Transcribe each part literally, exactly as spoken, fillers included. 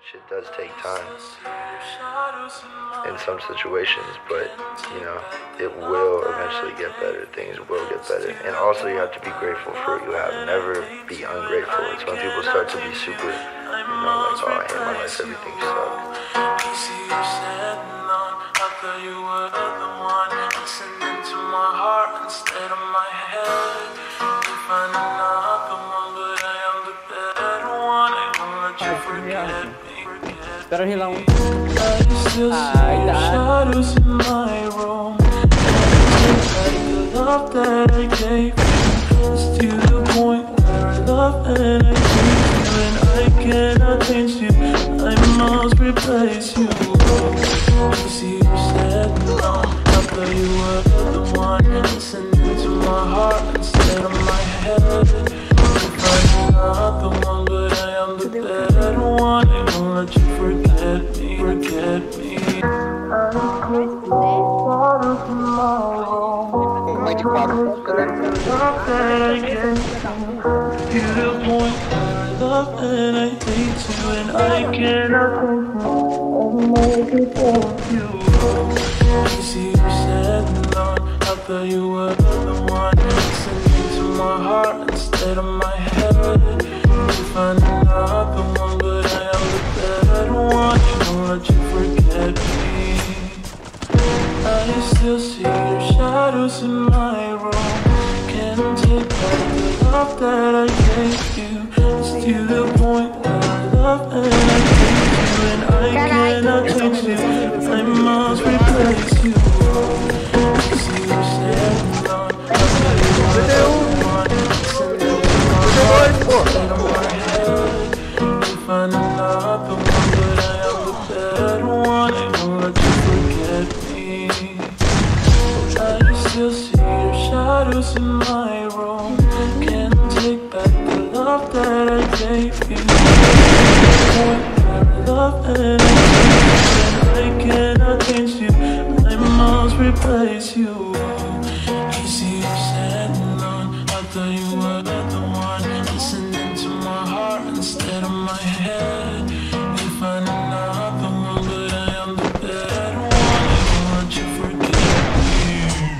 shit does take time in some situations, but you know, it will eventually get better. Things will get better. And also you have to be grateful for what you have. Never be ungrateful. It's when people start to be super, you know, like, oh, I hate my life, everything sucks. You were the one listening to my heart instead of my head. You find another one, but I am the better one. I won't let you forget me, forget Espero hilang. I still see your shadows in my room. The love that I gave you is to the point where I love and I hate you, and I cannot change you. I must replace you. You see, you said no. I thought you were the one listening to my heart instead of my head. You find another one, but I am the better one. I won't let you forget me, forget me. To the point where I love and I hate you, and I cannot take you. You see, you said no. I thought you were the one listening to my heart instead of my head. You find another one, but I am the better one. I won't let you forget me. I still see your shadows in my room. Can't take back the love that I gave you. It's to the point where I love and I hate you, and I cannot change you. I must replace you. You see, you said no. I thought you were the one listening to my heart instead of my head. You find another one, but I am the better one. I won't let you forget me. I still see your shadows in my room. Can't take back the love that I gave you. I love and I hate you, and I cannot change you. I must replace you. You see, you said no. I thought you were the one listening to my heart instead of my head. You find another one, but I am the better one. I won't let you forget me.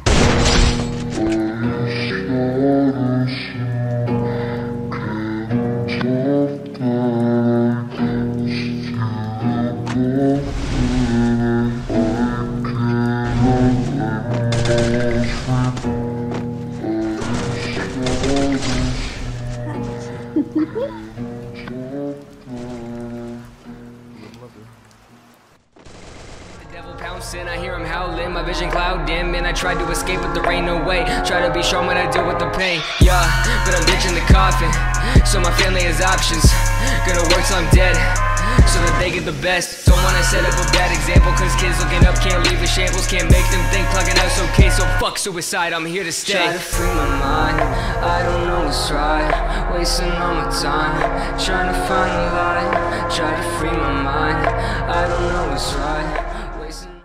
I hear him howling, my vision cloud dim, and I tried to escape but there ain't no way. Try to be strong when I deal with the pain, yeah, but I'm ditching the coffin, so my family has options. Gonna work till I'm dead, so that they get the best. Don't wanna set up a bad example, cause kids looking up can't leave the shambles. Can't make them think plugging out's okay, so fuck suicide, I'm here to stay. Try to free my mind, I don't know what's right. Wasting all my time, trying to find the light. Try to free my mind, I don't know what's right.